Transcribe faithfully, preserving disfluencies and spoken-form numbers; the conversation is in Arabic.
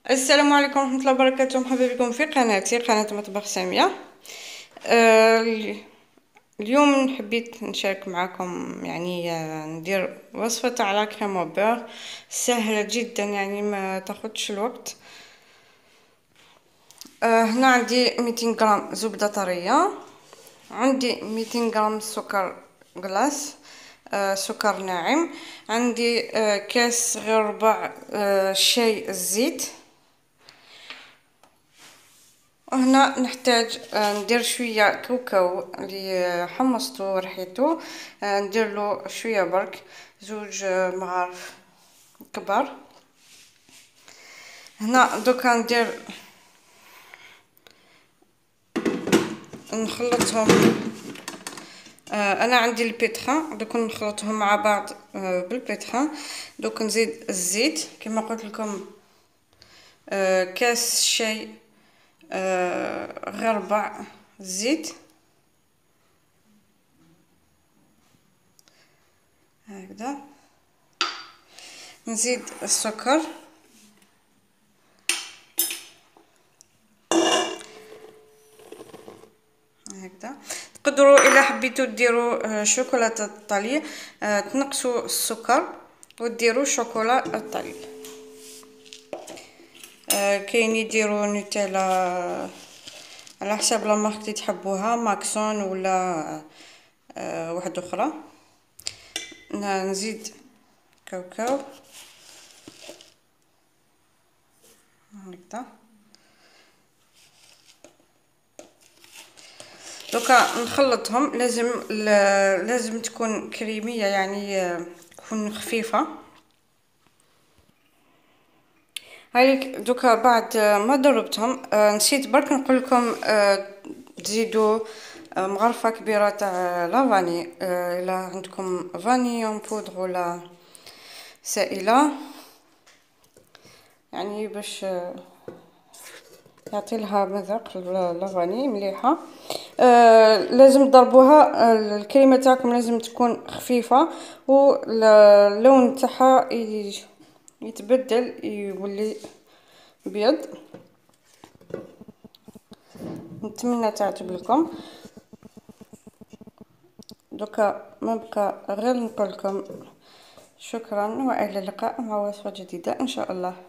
السلام عليكم ورحمة الله وبركاته. مرحبا بكم في قناتي قناة مطبخ سامية. آه، اليوم حبيت نشارك معكم يعني آه، ندير وصفة على كريم بيغ سهلة جدا، يعني ما تاخدش الوقت. آه، هنا عندي ميتين غرام زبدة طرية، عندي ميتين غرام سكر غلاس، آه سكر ناعم، عندي آه كاس غير ربع آه شاي الزيت. وهنا نحتاج آه، ندير شويه كاوكاو اللي حمصته ورحيته، آه، ندير له شويه برك زوج آه، مغارف كبار. هنا دوكا ندير نخلطهم. آه، انا عندي البيتخا، دوك نخلطهم مع بعض آه، بالبيتخا. دوك نزيد الزيت كما قلت لكم، آه، كاس شاي آه، غير ربع زيت هكذا. نزيد السكر، هكذا. تقدروا الا حبيتوا ديروا شوكولاته الطلي، تنقصوا السكر وديروا شوكولا الطلي. كاين يديروا نوتيلا على حسب لا مارك اللي تحبوها، ماكسون ولا واحده اخرى. نزيد كاوكاو هكذا. دوكا نخلطهم. لازم لازم تكون كريميه، يعني تكون خفيفه. هايليك دوكا بعد ما ضربتهم، آه نسيت برك نقول لكم آه تزيدوا آه مغرفه كبيره تاع لافاني، آه الا عندكم فاني بودر ولا سائله، يعني باش آه يعطي لها مذاق لافاني مليحه. آه لازم تضربوها. آه الكريمه تاعكم لازم تكون خفيفه، واللون تاعها يتبدل يولي ابيض. نتمنى تعجب لكم. دوكا ما بقى غير نقول لكم شكرا والى اللقاء مع وصفه جديده ان شاء الله.